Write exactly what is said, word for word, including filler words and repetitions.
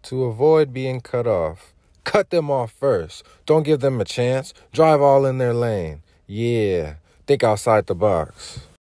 To avoid being cut off, cut them off first. Don't give them a chance. Drive all in their lane. Yeah, think outside the box.